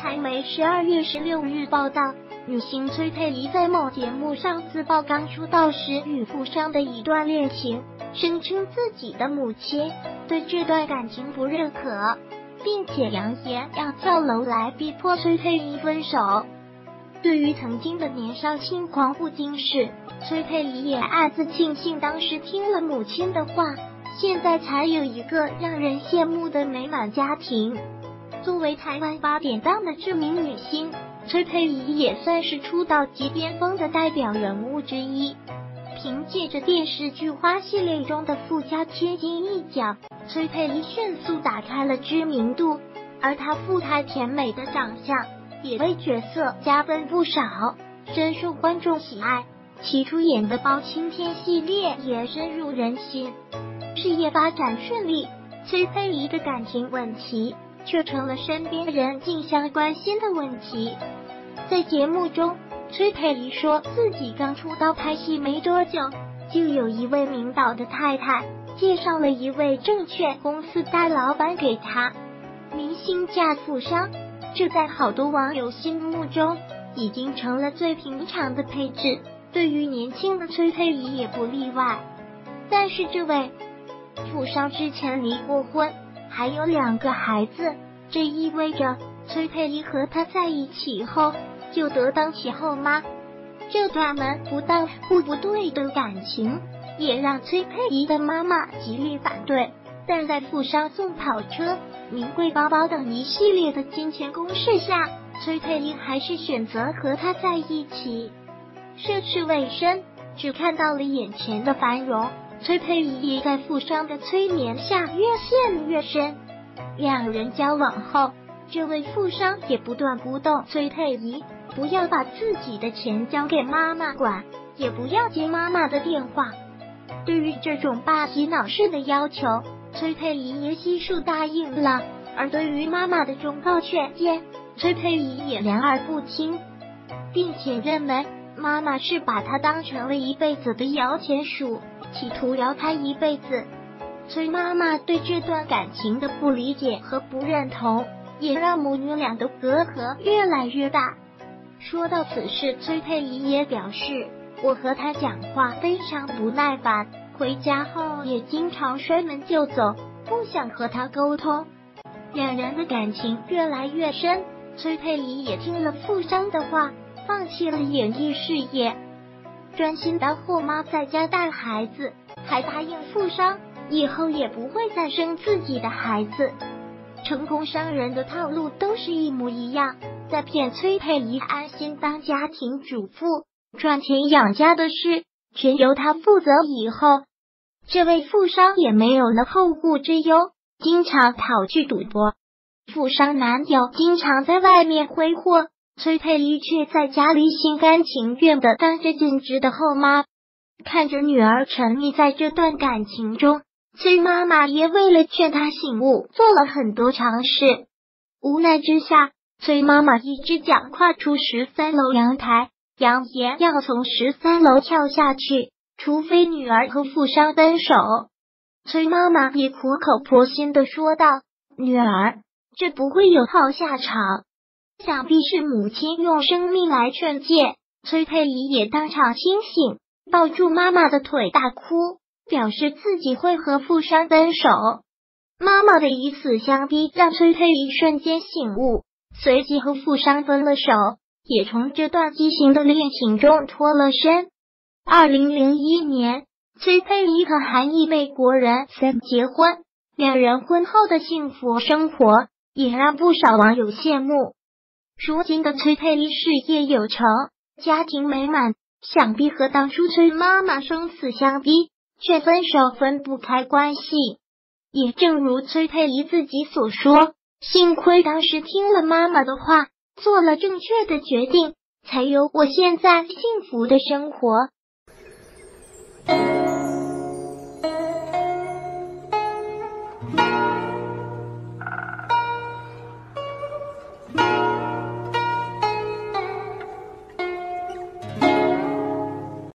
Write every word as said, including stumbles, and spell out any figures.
台媒十二月十六日报道，女星崔佩仪在某节目上自曝刚出道时与富商的一段恋情，声称自己的母亲对这段感情不认可，并且扬言要跳楼来逼迫崔佩仪分手。对于曾经的年少轻狂不经事，崔佩仪也暗自庆幸当时听了母亲的话，现在才有一个让人羡慕的美满家庭。作为台湾八点档的知名女星，崔佩仪也算是出道即巅峰的代表人物之一。凭借着电视剧《花》系列中的富家千金一角，崔佩仪迅速打开了知名度，而她富态甜美的长相也为角色加分不少，深受观众喜爱。其出演的《包青天》系列也深入人心。事业发展顺利，崔佩仪的感情问题却成了身边人竞相关心的问题。在节目中，崔佩仪说自己刚出道拍戏没多久，就有一位名导的太太介绍了一位证券公司大老板给她。明星嫁富商，这在好多网友心目中已经成了最平常的配置，对于年轻的崔佩仪也不例外。但是这位富商之前离过婚，还有两个孩子，这意味着崔佩仪和他在一起后就得当起后妈。这段门不当户不对的感情也让崔佩仪的妈妈极力反对，但在富商送跑车、名贵包包等一系列的金钱攻势下，崔佩仪还是选择和他在一起。涉世未深，只看到了眼前的繁荣，崔佩仪也在富商的催眠下越陷越深。两人交往后，这位富商也不断鼓动崔佩仪不要把自己的钱交给妈妈管，也不要接妈妈的电话。对于这种爸洗脑式的要求，崔佩仪也悉数答应了，而对于妈妈的忠告劝谏，崔佩仪也两耳不听，并且认为妈妈是把她当成了一辈子的摇钱树，企图摇她一辈子。崔妈妈对这段感情的不理解和不认同，也让母女俩的隔阂越来越大。说到此事，崔佩仪也表示，我和他讲话非常不耐烦，回家后也经常摔门就走，不想和他沟通。两人的感情越来越深，崔佩仪也听了富商的话，放弃了演艺事业，专心当后妈，在家带孩子，还答应富商以后也不会再生自己的孩子。成功商人的套路都是一模一样，在骗崔佩仪安心当家庭主妇，赚钱养家的事全由她负责。以后这位富商也没有了后顾之忧，经常跑去赌博。富商男友经常在外面挥霍，崔佩仪却在家里心甘情愿地当着尽职的后妈。看着女儿沉溺在这段感情中，崔妈妈也为了劝她醒悟，做了很多尝试。无奈之下，崔妈妈一只脚跨出十三楼阳台，扬言要从十三楼跳下去，除非女儿和富商分手。崔妈妈也苦口婆心地说道：“女儿，这不会有好下场。”想必是母亲用生命来劝诫，崔佩仪也当场清醒，抱住妈妈的腿大哭，表示自己会和富商分手。妈妈的以死相逼让崔佩仪瞬间醒悟，随即和富商分了手，也从这段畸形的恋情中脱了身。二零零一年，崔佩仪和韩裔美国人 Sam 结婚，两人婚后的幸福生活也让不少网友羡慕。如今的崔佩仪事业有成，家庭美满，想必和当初崔妈妈生死相逼却分手分不开关系。也正如崔佩仪自己所说，幸亏当时听了妈妈的话，做了正确的决定，才有我现在幸福的生活。